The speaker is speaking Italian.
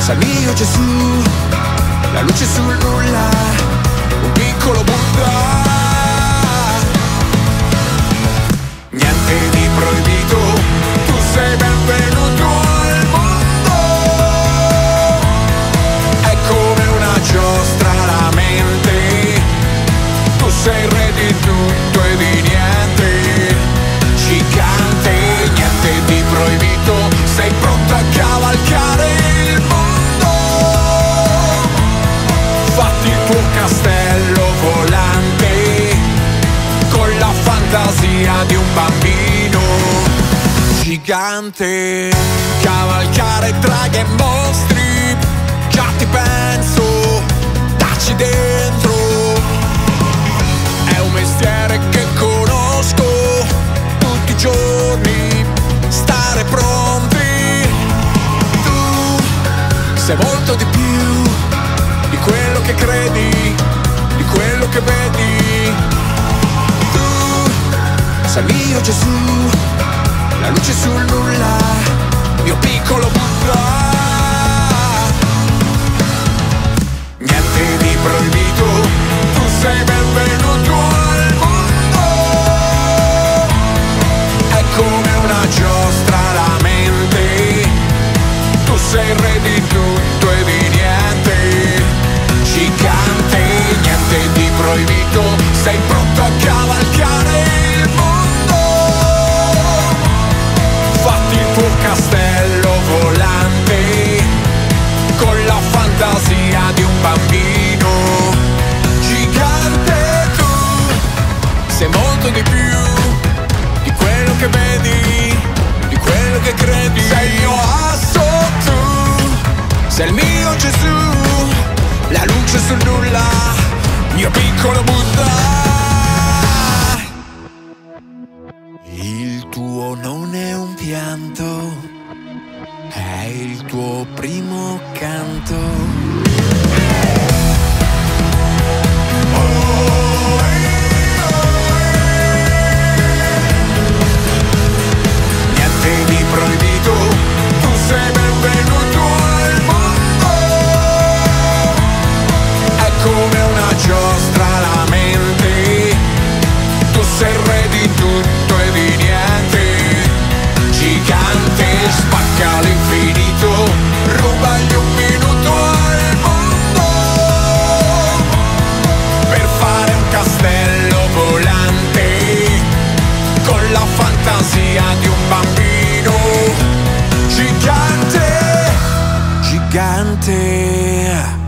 sei il mio Gesù, la luce sul nulla, un piccolo Buddha. Niente di proibito, tu sei benvenuto al mondo. È come una giostra la mente, tu sei il re di tutto e di niente. Gigante, niente di proibito, sei pronto a cavalcare il mondo. Fatti il tuo castello volante con la fantasia di un bambino. Gigante, cavalcare draghi e mostri, già ti penso, dacci dentro. È un mestiere che conosco, tutti i giorni stare pronti. Tu sei molto di più di quello che credi, di quello che vedi. Tu sei il mio Gesù, la luce sul nulla, mio piccolo Buddha. Niente di proibito, tu sei benvenuto al mondo. È come una giostra la mente, tu sei il re di tutto e di niente. Gigante, niente di proibito, sei pronto a cavalcare il mondo. Fatti il tuo castello volante con la fantasia di un bambino. Gigante, tu sei molto di più di quello che vedi, di quello che credi. Sei il mio asso, tu sei il mio Gesù, la luce sul nulla, mio piccolo Buddha. Il tuo non è un pianto, è il tuo primo canto. Niente di proibito, tu sei benvenuto al mondo. È come una giostra la mente, tu sei il re di tutto e di niente. Gigante, spacca l'infinito, rubagli un minuto al mondo per fare un castello volante con la fantasia di un bambino. Gigante, gigante.